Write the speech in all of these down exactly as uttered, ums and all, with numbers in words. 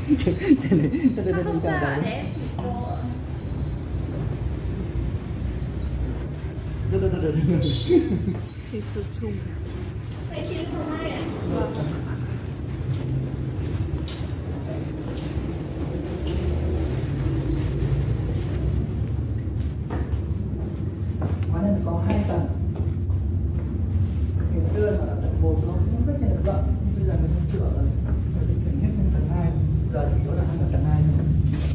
Không sao ạ, để em xịt vô. Thịt khử trùng. Vậy xin không ai ạ? Vâng. Quán này có hai tầng. Ngày xưa là tầng một nó cũng rất là rộng, nhưng bây giờ mình đã sửa rồi, mình sẽ chuyển hết lên tầng hai. Giờ chỉ có là ăn ở tầng hai thôi.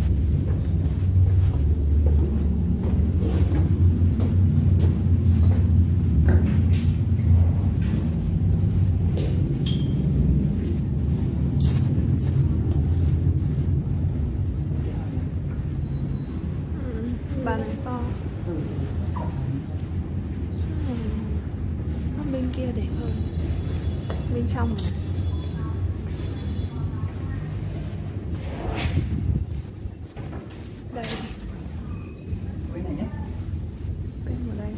Bàn này to. Ừ. Ở bên kia đẹp hơn. Bên trong rồi. Đây. Bên này nhé. Bên ở đây.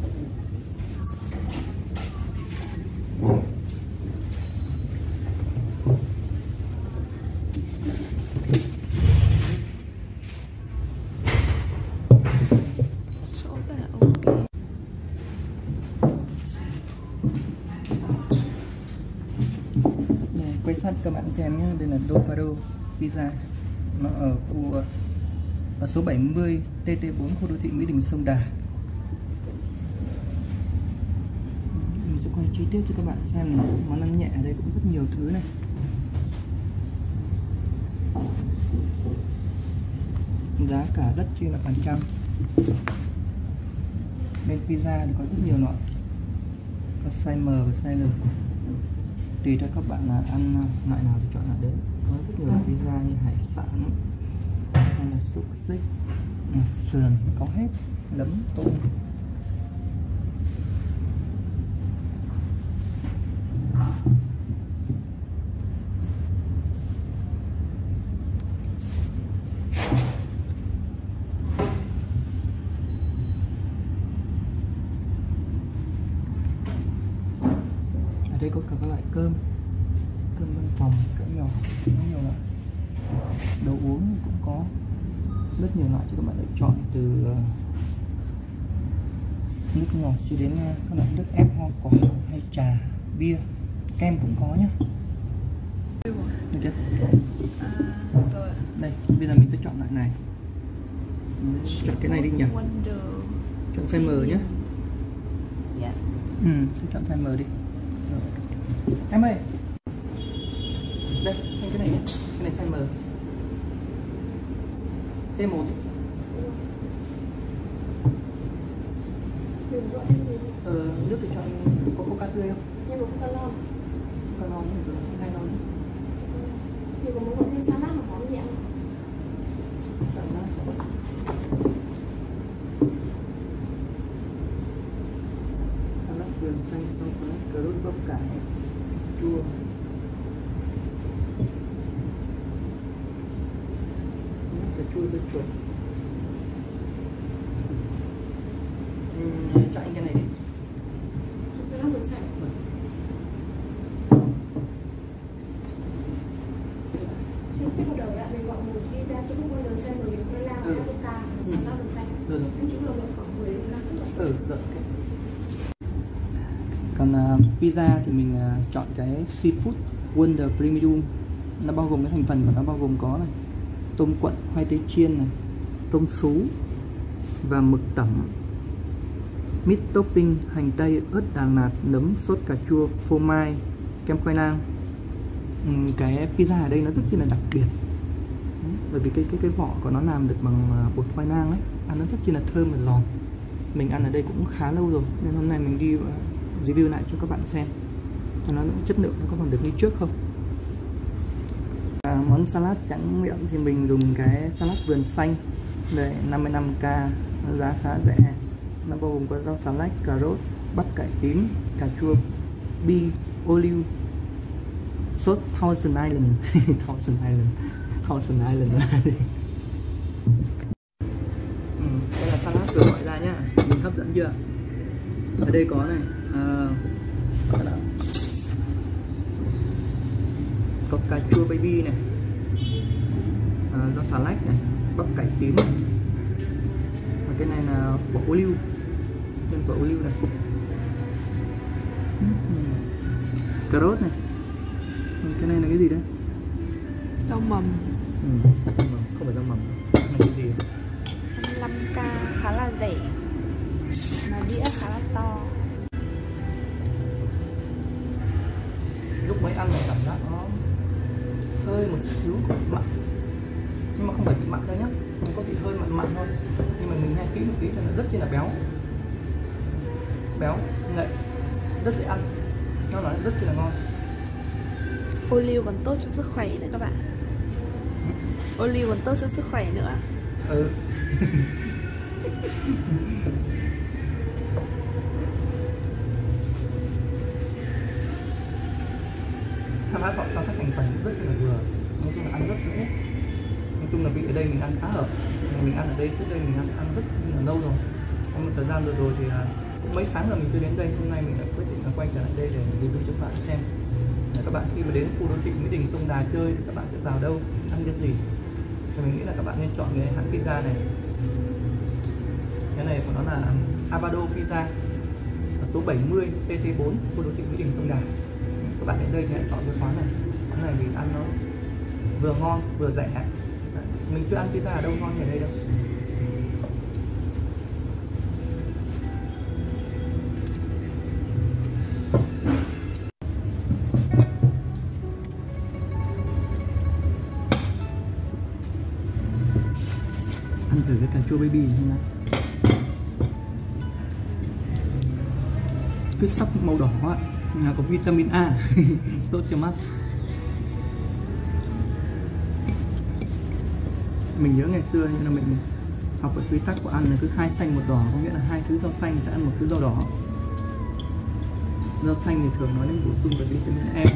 Chỗ rất là ok. Này, quay sát các bạn xem nhé, đây là Dopado Pizza. Nó ở khu ở số bảy mươi T T bốn khu đô thị Mỹ Đình Sông Đà. Mình sẽ quay chi tiết cho các bạn xem này. Món ăn nhẹ ở đây cũng rất nhiều thứ này. Giá cả rất chi là phần trăm. Bên pizza thì có rất nhiều loại, có size M và size L. Tùy cho các bạn là ăn loại nào thì chọn loại đấy. Có rất nhiều loại pizza như hải sản hay là xúc xích, sườn có hết, nấm tôm. Ở đây có cả các loại cơm, cơm văn phòng, cỡ nhỏ, rất nhiều loại. Đồ uống cũng có rất nhiều loại cho các bạn lựa chọn, từ nước ngọt cho đến các loại nước ép hoa quả hay trà, bia, kem cũng có nhé. Được chưa? À, rồi. Đây, bây giờ mình sẽ chọn loại này. Chọn cái này đi nhỉ? Wonder. Chọn size M nhé. Dạ. Ừ, chọn size M đi. Rồi. Em ơi, đây, xem cái này nhé. Cái này size M. Thêm một. Đừng gọi thêm gì. Ờ, nước thì chọn có coca tươi không? Nhưng mà coca lon. Coca lon thì hai lon. Nhưng mà muốn gọi thêm salad mà món gì ăn? Salad. Salad vườn xanh, xong salad cà rốt, bắp cải, chua. Cà chua tôi chuột. Uhm, chọn cái này đi. Salad vườn xanh. Trước trước một đời ạ, mình gọi một pizza sữa bột vườn xanh rồi mình quay lao Ừ. avocado, salad vườn xanh. Được rồi. Cái chữ là khoảng mười đến mười lăm phút ạ. Ừ, được. Okay. Còn uh, pizza thì mình uh, chọn cái Seafood Wonder Premium. Nó bao gồm cái thành phần của nó bao gồm có này, tôm quặn, khoai tây chiên này, tôm sú và mực tẩm, mít topping, hành tây, ớt Đà Lạt, nấm, sốt cà chua, phô mai, kem khoai lang. uhm, Cái pizza ở đây nó rất chi là đặc biệt. Đấy, bởi vì cái cái cái vỏ của nó làm được bằng bột khoai lang ấy, ăn nó rất chi là thơm và giòn. Mình ăn ở đây cũng khá lâu rồi nên hôm nay mình đi uh, review lại cho các bạn xem cho nó chất lượng nó có còn được như trước không. À, món salad trắng miệng thì mình dùng cái salad vườn xanh đây, năm mươi lăm k, giá khá rẻ. Nó bao gồm có rau xà lách, cà rốt, bắp cải tím, cà chua, bi, ô liu, sốt Thousand Island. Thousand Island Thousand Island ừ, đây là salad vừa gọi ra nhá, nhìn hấp dẫn chưa? Ở đây có này, à, có, nào? Có cà chua baby này, xà lách này, bắp cải tím này. Và cái này là quả ô liu, trên quả ô liu này. Cà rốt này. Cái này là cái gì đấy? Rau mầm. Ừ, không phải rau mầm. Cái này cái gì? hai mươi lăm k khá là rẻ, mà đĩa khá là to. Lúc mới ăn là cảm giác nó hơi một xíu mặn, nhưng mà không phải bị mặn đâu nhá, không có bị hơi mặn mặn thôi, nhưng mà mình nghe kỹ một tí thì nó rất chi là béo, béo ngậy, rất dễ ăn, nó nói rất chi là ngon. Ô liu còn tốt cho sức khỏe nữa các bạn. Ô liu còn tốt cho sức khỏe nữa. Ừ. Tham gia họ cho các thành phần rất là vừa, nói chung là ăn rất dễ. Nói chung là vị ở đây mình ăn khá hợp, mình ăn ở đây trước đây mình ăn ăn rất là lâu rồi. Trong một thời gian vừa rồi thì cũng mấy tháng rồi mình chưa đến đây, hôm nay mình đã quyết định là quay trở lại đây để review cho các bạn xem. Để các bạn khi mà đến khu đô thị Mỹ Đình Sông Đà chơi thì các bạn sẽ vào đâu, ăn cái gì. Thì mình nghĩ là các bạn nên chọn cái hãng pizza này. Cái này của nó là Avado Pizza, số bảy mươi T T bốn, khu đô thị Mỹ Đình Sông Đà. Các bạn đến đây thì hãy chọn cái quán này. Quán này thì ăn nó vừa ngon vừa rẻ. Mình chưa ăn pizza ở đâu ngon như ở đây đâu. Ăn thử cái cà chua baby như nào. Cái sắc màu đỏ á, là có vitamin A tốt cho mắt. Mình nhớ ngày xưa như là mình học ở quy tắc của ăn là cứ hai xanh một đỏ, có nghĩa là hai thứ rau xanh sẽ ăn một thứ rau đỏ. Rau xanh thì thường nói đến bổ sung về vitamin E,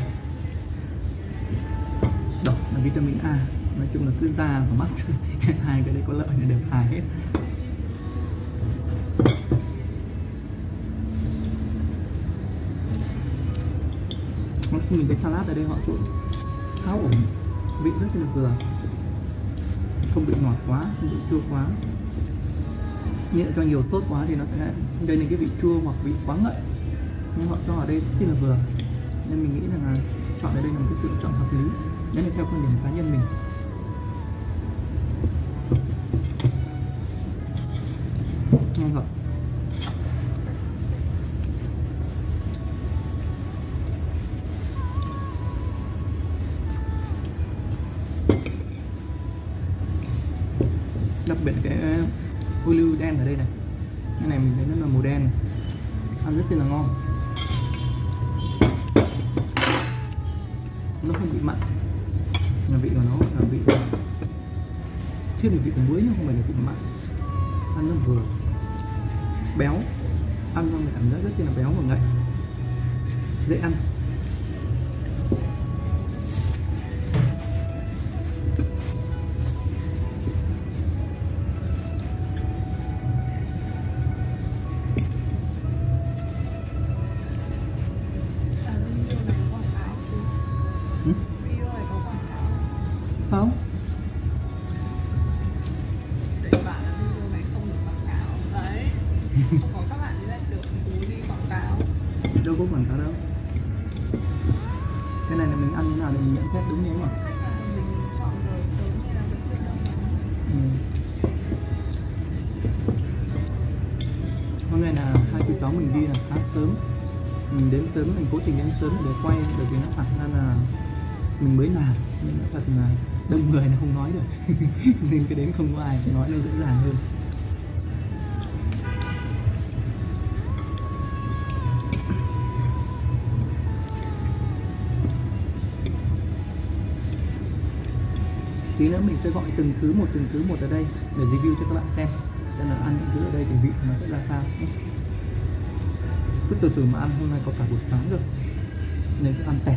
đỏ là vitamin A. Nói chung là cứ da và mắt hai cái đấy có lợi thì đều xài hết. Mình cái salad ở đây họ trộn khá ổn, vị rất là vừa, không bị ngọt quá, không bị chua quá. Nếu cho nhiều sốt quá thì nó sẽ gây nên cái vị chua hoặc vị quá ngậy, nhưng họ cho ở đây rất là vừa, nên mình nghĩ rằng là chọn ở đây là một cái sự chọn hợp lý. Đấy là theo quan điểm cá nhân mình. Ngon thật. Đặc biệt cái ô liu đen ở đây này, cái này mình thấy nó là màu đen này, ăn rất là ngon, nó không bị mặn, là vị của nó là vị thêm một vị của muối nhưng không phải là vị mặn, ăn nó vừa, béo, ăn xong thì cảm giác rất là béo và ngậy, dễ ăn. Không? Để bạn là video này không được quảng cáo đấy. Không có các bạn ấy lại được cú đi quảng cáo. Đâu có quảng cáo đâu. Cái này là mình ăn thế nào để mình nhận xét đúng không ạ? Mình chọn rồi sớm hay là buổi trưa đâu. Ừ. Hôm nay là hai chú cháu mình đi là khá sớm. Mình đến sớm, mình cố tình đến sớm để quay, bởi vì nó thật ra là mình mới làm nên nó thật là đông người nó không nói được nên cái đến không có ai nói nó dễ dàng hơn. Tí nữa mình sẽ gọi từng thứ một từng thứ một ở đây để review cho các bạn xem, nên là ăn những thứ ở đây thì vị nó sẽ ra sao. Cứ từ từ mà ăn, hôm nay có cả buổi sáng rồi nên cứ ăn tẹt.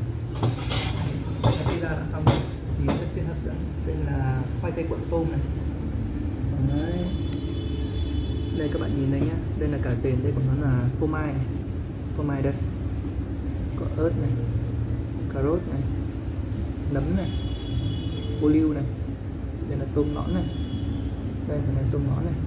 Pizza đã xong thì rất trên hấp dẫn, đây là khoai tây cuộn tôm này, Đấy. Đây các bạn nhìn đây nhá, đây là cả tiền, đây của nó là phô mai này, phô mai đây, có ớt này, cà rốt này, nấm này, ô liu này, đây là tôm nõn này, đây là tôm nõn này.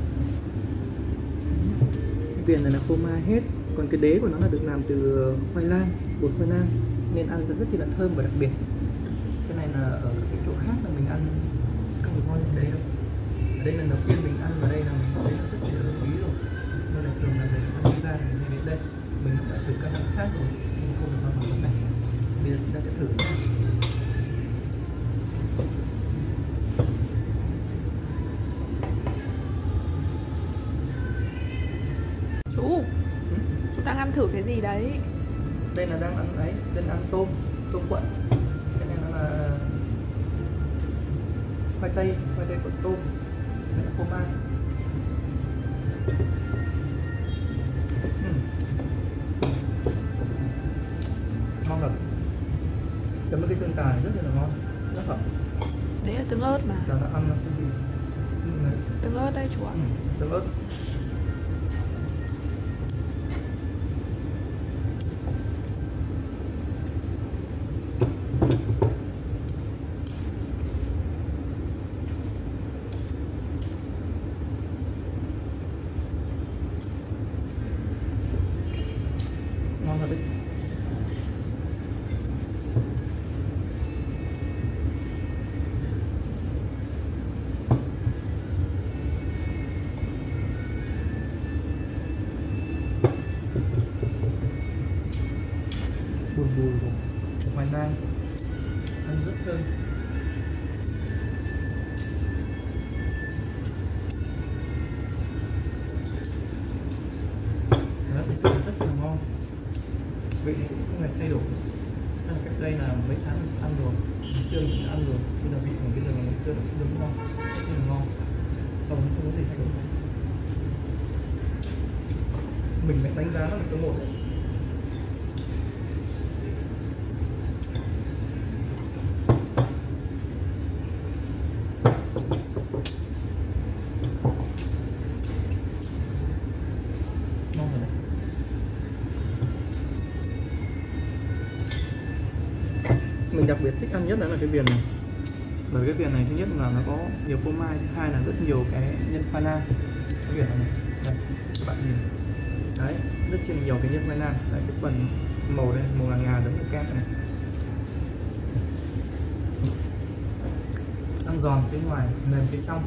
Cái viền này là phô mai hết, còn cái đế của nó là được làm từ khoai lang, bột khoai lang nên ăn rất là thơm và đặc biệt. Cái này là ở cái chỗ khác là mình ăn không được ngon như đây đâu. Ở đây lần đầu tiên mình ăn vào đây là mình thấy nó rất là ưng ý rồi, nên là thường là mình ăn pizza thì mình hay đến đây. Mình cũng đã thử các món khác rồi nhưng không được ngon bằng món này. Bây giờ chúng ta sẽ thử. Chú, ừ? Chú đang ăn thử cái gì đấy? Đây là đang ăn ấy, đây là ăn tôm, tôm quận. Cái này nó là khoai tây, khoai tây cuộn tôm, đây là phô mai. uhm. Ngon thật. Chấm với cái tương cà này rất là ngon, rất hợp. Đấy là tương ớt mà. Đó là ăn nó không gì. Tương ớt đây chú ạ. Ừ, tương ớt. Ngon thật đấy. Bùi bùi của khoai lang ăn rất thơm. Đó, thực sự rất là ngon. Vị này cũng không hề thay đổi. Đây là cách đây là mấy tháng mình ăn rồi, ngày xưa mình đã ăn rồi, bây giờ vị của bây giờ là ngày xưa nó cũng giống ngon, rất là ngon, không không có gì thay đổi. Mình phải đánh giá nó là số một đấy. Ngon rồi đấy. Mình đặc biệt thích ăn nhất là cái viền này, bởi cái viền này thứ nhất là nó có nhiều phô mai, thứ hai là rất nhiều cái nhân khoai lang. Cái viền này, này đây các bạn nhìn đấy, rất là nhiều cái nhân khoai lang. Đấy, cái phần màu đây màu ngà ngà giống như kem này, ăn giòn phía ngoài mềm phía trong,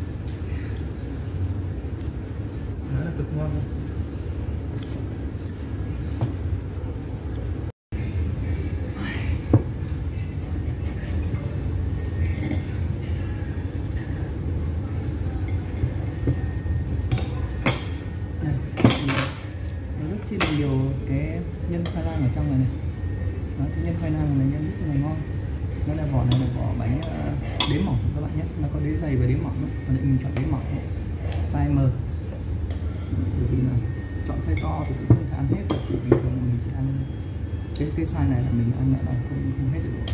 nó là cực ngon luôn. Rất là nhiều cái nhân khoai lang ở trong này này. Đó, cái nhân khoai lang này nhân rất là ngon. Nó là vỏ này là vỏ bánh uh, đế mỏng các bạn nhé, nó có đế dày và đế mỏng nữa. Còn đây mình chọn đế mỏng size M, bởi vì là chọn size to thì cũng không thể ăn hết được. Bình thường mình chỉ ăn cái cái size này là mình ăn lại là không, không hết được.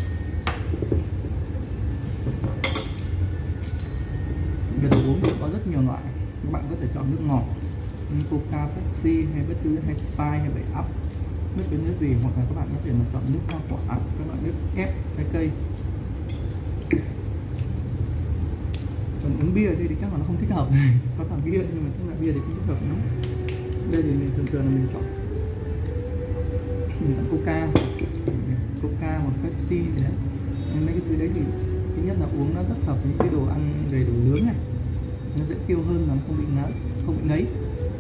Về đồ uống thì có rất nhiều loại, các bạn có thể chọn nước ngọt như Coca, Pepsi hay bất cứ hay Sprite hay bảy Up, bất cứ nước gì, hoặc là các bạn có thể mà chọn nước hoa quả, các loại nước ép trái cây. Còn uống bia thì, thì chắc là nó không thích hợp. Có thằng bia nhưng mà chắc là bia thì không thích hợp lắm. Đây thì mình thường thường là mình chọn mình chọn Coca, Coca hoặc Pepsi gì đấy. Mấy cái thứ đấy thì thứ nhất là uống nó rất hợp với những cái đồ ăn về đồ nướng này, nó dễ tiêu hơn, nó không bị ngấy, không bị ngấy.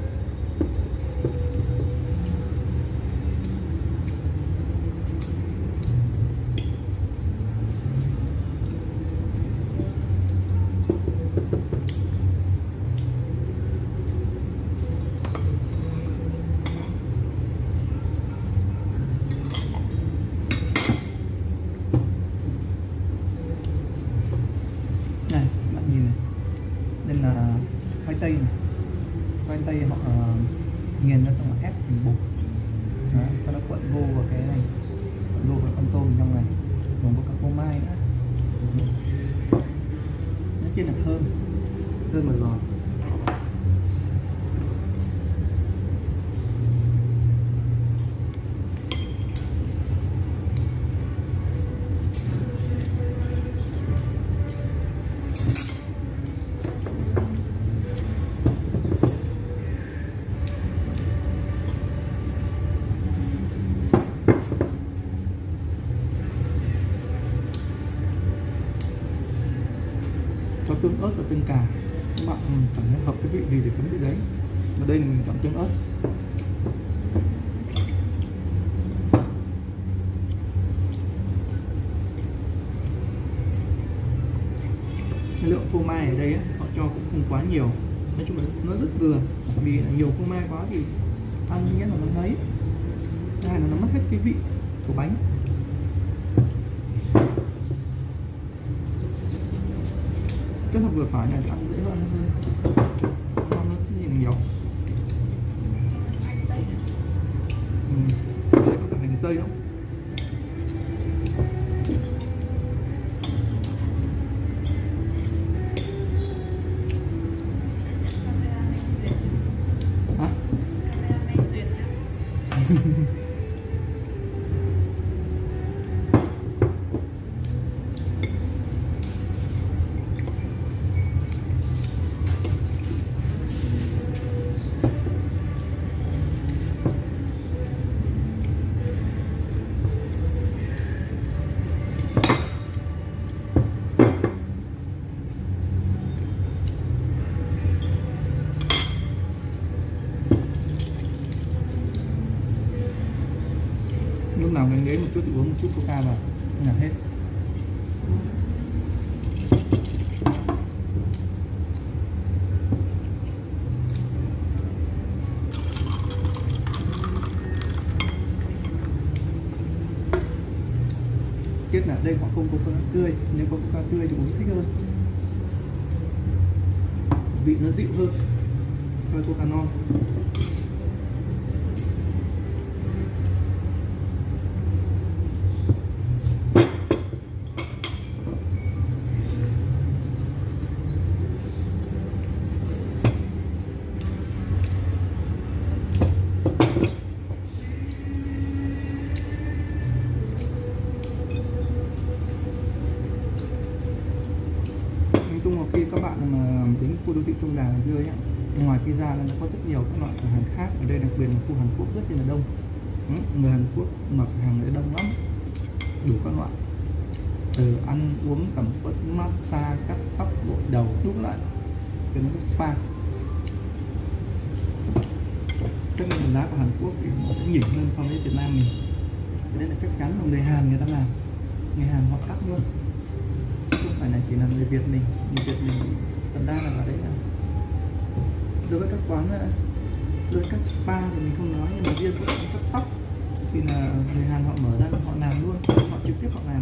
Này, bạn nhìn này, đây là khoai tây này, khoai tây họ uh, nghiền ra xong là ép thành bột, đó, sau đó cuộn vô vào cái này, cuộn vô vào con tôm trong này, gồm có cả phô mai nữa, rất là thơm, hơn một giòn. Cho tương ớt và tương cà, các bạn cảm thấy hợp cái vị gì thì chấm vị đấy. Và đây là mình chọn tương ớt. Cái lượng phô mai ở đây ấy, họ cho cũng không quá nhiều, nói chung là nó rất vừa, vì nhiều phô mai quá thì ăn thứ nhất là nó ngấy, thứ hai là nó mất hết cái vị của bánh. Kết hợp vừa phải này thì ăn dễ hơn hơn, ngon nó gì nhiều. Ừ. Đây có cả hành tây không? Hả? Lúc nào mình đến một chút thì uống một chút coca vào là hết. Tiếc là đây họ không có coca tươi, nếu có coca tươi thì uống thích hơn, vị nó dịu hơn so với coca non. Chung là khi các bạn mà đến khu đô thị Sông Đà này chơi ấy, ngoài pizza nó có rất nhiều các loại cửa hàng khác. Ở đây đặc biệt là khu Hàn Quốc rất là đông. Ừ, người Hàn Quốc mà cửa hàng đấy đông lắm, đủ các loại, từ ăn uống tầm quất, massage, cắt tóc, gội đầu, đủ loại, đến spa. Chắc là giá của Hàn Quốc thì nó sẽ nhỉnh hơn so với Việt Nam mình. Thế nên là chắc chắn là người Hàn người ta làm, người Hàn họ cắt luôn, không phải là chỉ là người Việt mình. Người Việt mình thật ra là ở đấy là đối với các quán, đối với các spa thì mình không nói, nhưng mà riêng các cắt tóc thì là người Hàn họ mở ra họ làm luôn, họ trực tiếp họ làm.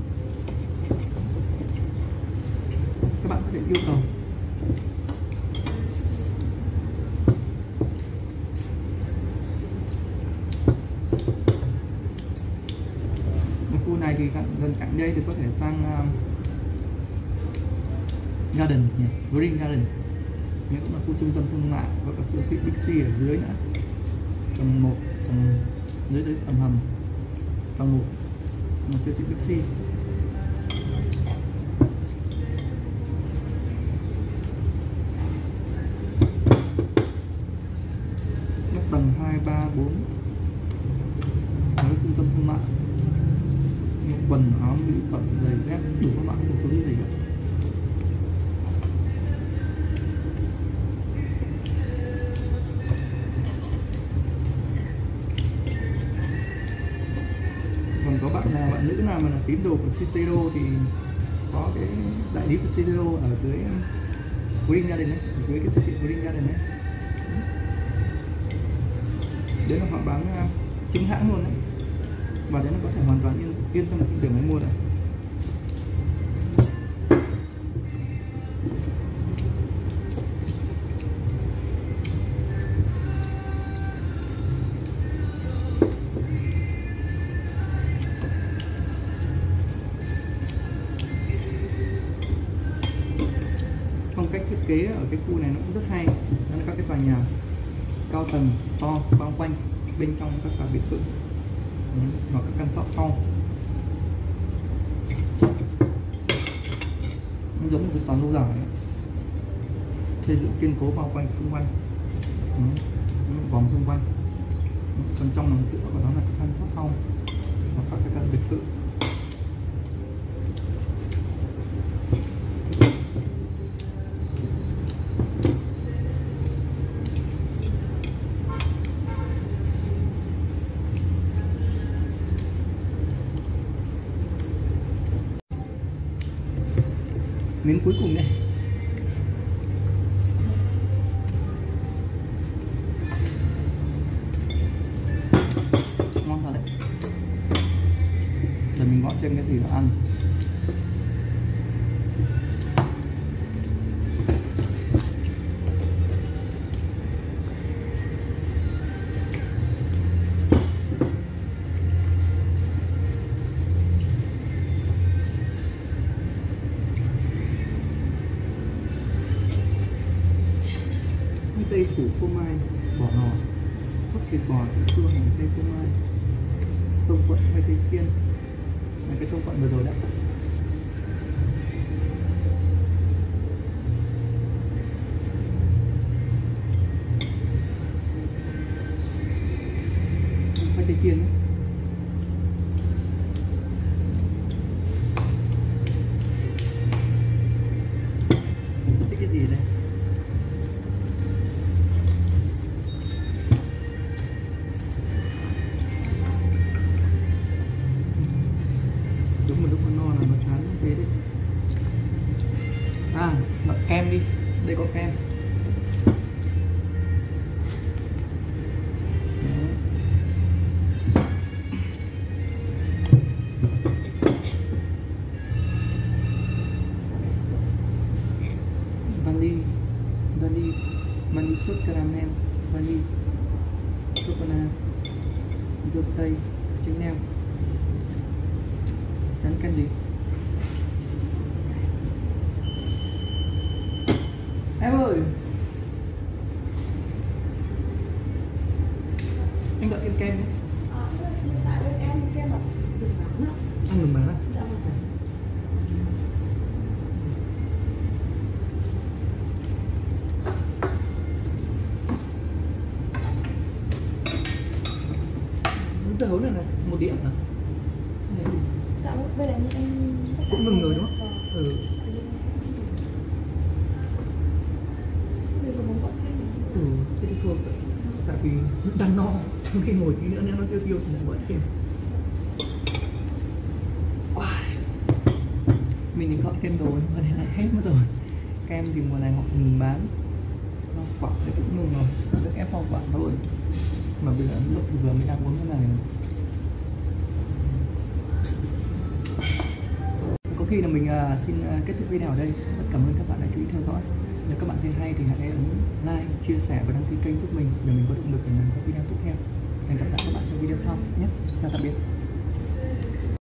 Các bạn có thể yêu cầu. Khu này thì gần cạnh đây thì có thể sang um, Garden, Green Garden, những cũng là khu trung tâm thương mại, có cả siêu thị Bixi ở dưới nữa, tầng một, tầng dưới tới tầng hầm, tầng một là siêu thị Bixi. Các tầng hai, ba, bốn là trung tâm thương mại, quần áo, mỹ phẩm, giày dép, đủ các bạn không có cái gì cả. Còn có bạn nào, bạn nữ nào mà là tín đồ của Shiseido thì có cái đại lý của Shiseido ở dưới Green Garden ấy, ở dưới cái siêu thị Green Garden ấy. Đấy là họ bán chính hãng luôn đấy, và đấy nó có thể hoàn toàn yên, yên tâm để mới mua này. phong cách thiết kế ở cái khu này nó cũng rất hay, đó là các cái tòa nhà cao tầng to bao quanh bên trong các tòa biệt thự hoặc các căn shop to, nó giống một cái tòa lâu dài xây dựng kiên cố bao quanh xung quanh, vòng xung quanh. Còn trong lòng cửa của nó là các căn shop to hoặc các cái căn biệt thự. Miếng cuối cùng đây, ngon thật đấy. Giờ mình gõ thêm cái gì vào ăn. Tây phủ phô mai bò ngọt, sốt thịt bò chua hành tây phô mai, tôm cuộn khoai tây chiên, là cái tôm cuộn vừa rồi đấy. Khoai tây chiên ấy. Thích cái gì đây? Đúng một lúc nó no là nó chán thế đấy. À, gọi kem đi, đây có kem. Vani, vani, vani sốt caramel, vani, sốt banana, dâu tây, trứng neo. Đánh canh gì? Em ơi, anh gọi thêm kem đấy. À, hiện tại bên em kem là dừng bán á. Ăn ngừng bán á? Dạ vâng. Dưa hấu này này, một đĩa hả? Dạ vâng, bây giờ như em Cũng ngừng rồi đúng không? Vâng. Ừ. Bây giờ muốn gọi thêm. Ừ, thế thì thôi. Tại vì đang no, khi ngồi tí nữa nếu nó tiêu tiêu thì lại gọi thêm. Mình thì gọi thêm đồ nhưng mà lại hết mất rồi. Kem thì mùa này họ ngừng bán, hoa quả thì cũng ngừng rồi, được ép hoa quả thôi. Mà bây giờ lúc vừa mới đang uống cái này. Có khi là mình uh, xin uh, kết thúc video ở đây. Rất cảm ơn các bạn đã chú ý theo dõi. Nếu các bạn thấy hay thì hãy ấn like, chia sẻ và đăng ký kênh giúp mình để mình có động lực để làm các video tiếp theo. Hẹn gặp lại các bạn trong video sau nhé. Chào tạm biệt.